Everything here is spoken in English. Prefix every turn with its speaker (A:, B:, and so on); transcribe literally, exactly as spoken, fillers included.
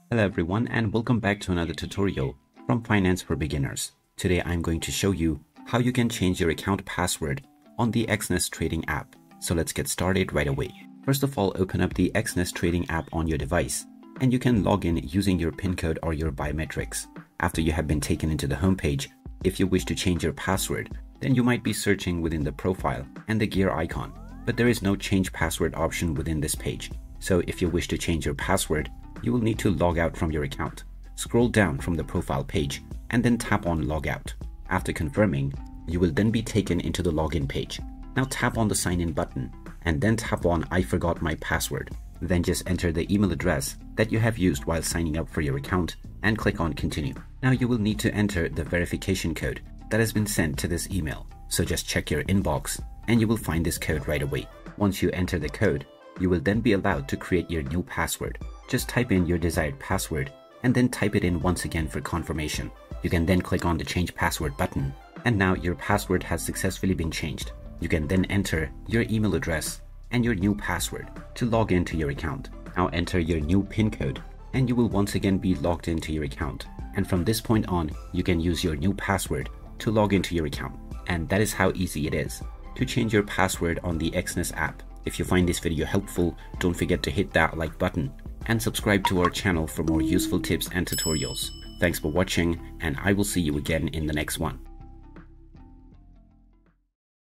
A: Hello everyone and welcome back to another tutorial from Finance for Beginners. Today I'm going to show you how you can change your account password on the Exness Trading App. So let's get started right away. First of all, open up the Exness Trading App on your device and you can log in using your PIN code or your biometrics. After you have been taken into the home page, if you wish to change your password, then you might be searching within the profile and the gear icon, but there is no change password option within this page. So if you wish to change your password, you will need to log out from your account. Scroll down from the profile page and then tap on Logout. After confirming, you will then be taken into the login page. Now tap on the sign in button and then tap on I forgot my password. Then just enter the email address that you have used while signing up for your account and click on continue. Now you will need to enter the verification code that has been sent to this email. So just check your inbox and you will find this code right away. Once you enter the code, you will then be allowed to create your new password. Just type in your desired password and then type it in once again for confirmation. You can then click on the change password button and now your password has successfully been changed. You can then enter your email address and your new password to log into your account. Now enter your new PIN code and you will once again be logged into your account. And from this point on, you can use your new password to log into your account. And that is how easy it is to change your password on the Exness app. If you find this video helpful, don't forget to hit that like button and subscribe to our channel for more useful tips and tutorials. Thanks for watching and I will see you again in the next one.